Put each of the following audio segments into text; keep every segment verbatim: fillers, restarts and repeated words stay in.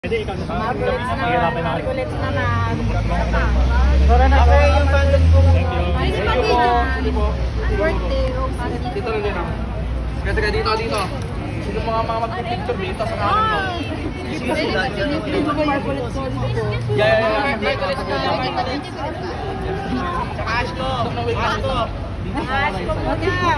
Pwede ikaw na sa mahirapan na ulit naman. Para na po yung fandom ko. Thank you po. Birthday, Dito rin din ako. Kaya taga dito, dito. Sino mga mga magpipicture dito sa kanan mo? Sige sila dyan. Yeah, yeah, yeah. Asko! Asko! Asko po niya.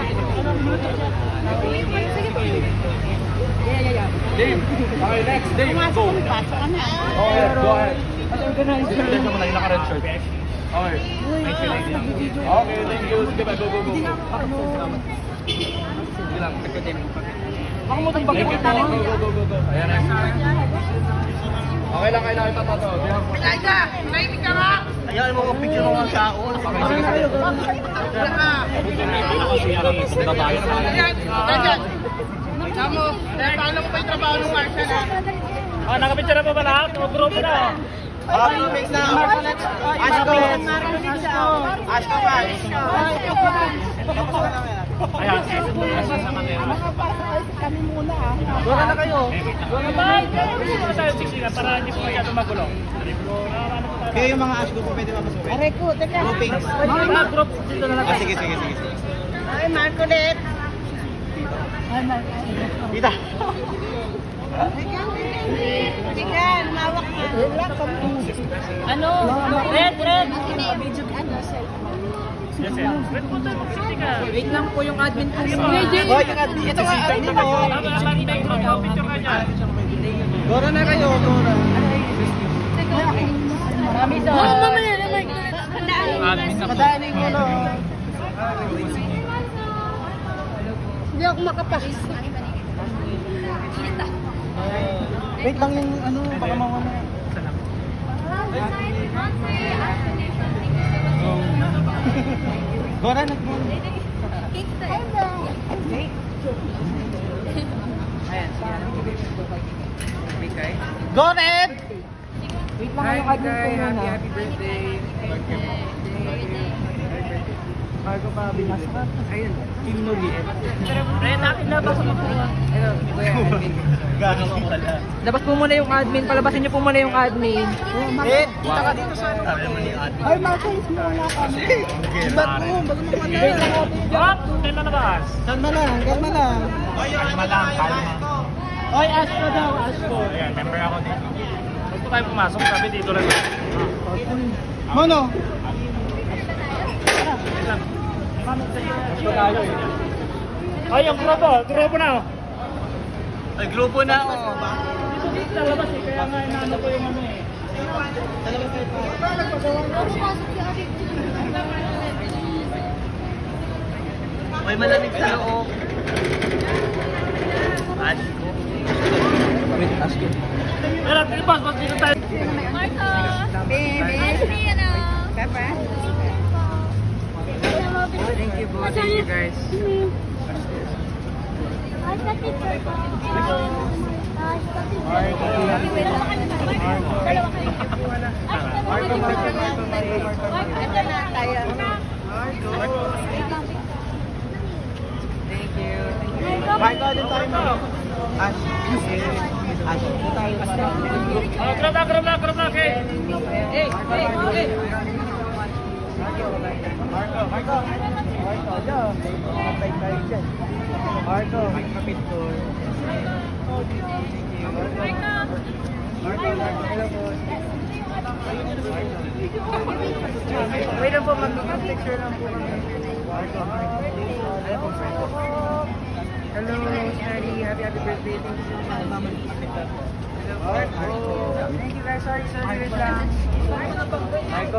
Dave, okay, next, Dave, go. Okay, go ahead. Organize mo na yung naka-red shirt. Okay. Okay, thank you. Sige ba, go, go, go. Sige lang, nagka-team. Baka mo itong bagay. Go, go, go, go, go. Ayan, next. Okay lang, kailangan ito, ito. Elijah! Nainig ka nga! Ayaw mo kong picture mga tao. Okay, sige, sige. Ayan! Tamo, dahil paano mo pa yung trabaho ng Marshall ha? Ah, nakapicture na pa ba lahat? Mag-group na. Ah, mix na. Asko! Asko pa! Ayan. Kami muna ah. Wala na kayo. Wala ba? Wala tayo siksika para hindi po masyado magulo. Kaya yung mga Asko po pwede mapasukin. Aray ko, teka. Groupings. Mga group dito na lang. Ah, sige, sige, sige. Ay, Marcolet. Tita! Teka, mawak na. Ano? Red, red. Yes, yes. Wait po tayo magsiksika. Wait lang po yung admin ko. Boy, yung admin. Ito nga admin mo. Picture ka dyan. Gora na kayo, Gora. Marami daw. Oo, mamaya na like. Madaanin ko no. Hindi ako makapahis. Wait lang yung ano, baka mawala. Gora, nag-muna. Goret! Wait lang yung admin ko muna. Happy birthday. Marco pa binasa. Ayun. Kinuliit. Red, akin labas mo po. Gano'n mo pala. Labas po muna yung admin. Palabasin niyo po muna yung admin. Eh, kita ka dito sa ay, Marco, muna kami. Ba't mo? Bago mamatay. Hop! Kailan na labas? Kalma lang, kalma lang. Kalma lang, kalma. Oy, Asko daw, Asko. Ayan, member ako dito. Huwag po tayo pumasok, sabi dito lang. Mono. Asko tayo eh. Ay, ang grupo, grupo na oh. Ay, grupo na oh. Dito dito na labas eh, kaya nga inaano ko yung ano eh. May malamig sa loob. Asko. Wait, Asko. Pero, boss, boss, dito tayo. Marco! Baby. Ashley, ano? Pepper. Thank you po. Thank you guys. Ay, sa teacher ko. Ay, sa teacher ko. Marco. Dalawa kayo. Marco, Marco, Marco, Marco. Ito na tayo. Thank you. Marco, din tayo mo. Ash. Ash. Ito tayo. Oh, grab na, grab na, grab na, okay. Hey, hey, hey. Marco, Marco. Marco, dyan. Kapay tayo dyan. Marco. Marco. Marco, Marco, hello po. Wait lang po, mag-picture lang po kami. Marco, hello po, hello, Sherry. Happy, happy birthday. Thank you so much. Hello po. Thank you guys. Sorry, sorry. Wait lang. Marco.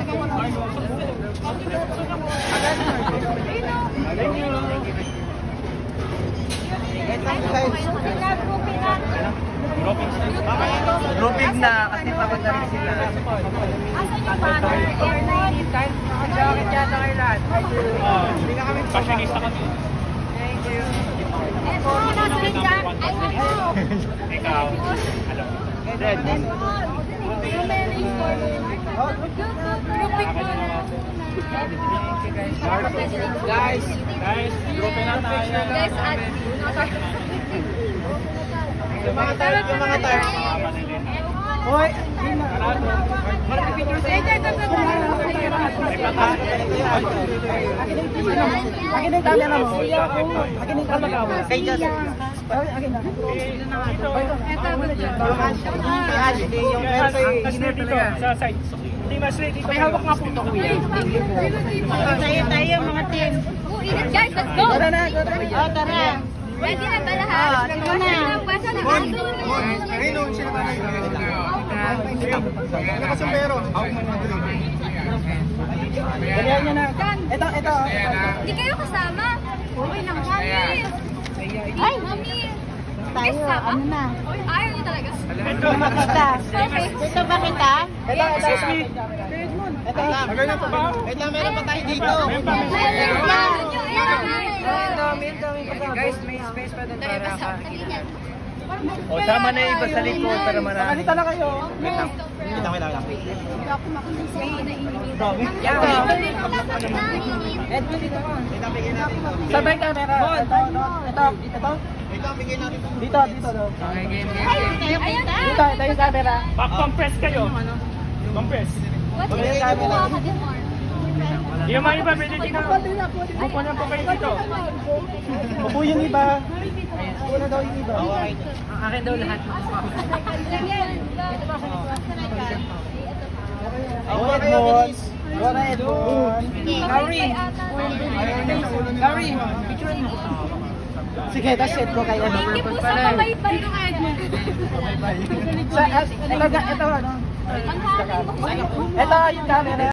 Thank you. Grouping na kasi pagod na rin sila. Naka-jacket yata kayo lahat. Hindi na kami Fashionista kami. Thank you. Ikaw. Ano? Red. Guys, Guys, grupo na tayo. Guys, at... yung mga tire, yung mga tire. Mga panilin. Hoy, picture sa ito. Akin yung camera mo. Akin yung camera mo. Kay Jess. Akin na. Ito muna dyan. Ashley, yung engineer talaga. Sa side. Hindi mas ready. May hawak nga po ito, kuya. Tayo tayo mga team. Oh, init guys, let's go! Tara na, tara na. Oh, tara. Ready na ba lahat? Ito na. Pwede na ba? Ayun, sino ba na Ganyan niya na. Ito, ito. Hindi kayo kasama. Okay lang, mami. Ay, mami. Tayo, ano na? Ayaw niyo talaga. Makita. Okay. Gusto ba kita? Ito, ito. Ito. Maganda pa ba? Wait lang, meron pa tayo dito. Guys, may space pa doon para kakakitin. O, sama na yung iba sa likod para marami. Kalita na kayo. Wait lang. Wait lang, wait lang. Edwin, dito ka. Sabay camera. Ito, ito, ito. Dito, dito daw. Okay, game, game, game. Dito, ito yung camera. Back compress kayo. Compress. What's your camera? Yung mga iba, pwede dito. Buko na po kayo dito. Upo yung iba. Upo na daw yung iba. Akin daw lahat. Go Edmond. Go na Edmond. Gary. Gary, picture mo. Sige, tapos set ko kayo. Hindi po sa pabaypay ng Edmond. Sa, ito, ito, ano? Ang hangin mo. Ito yung camera.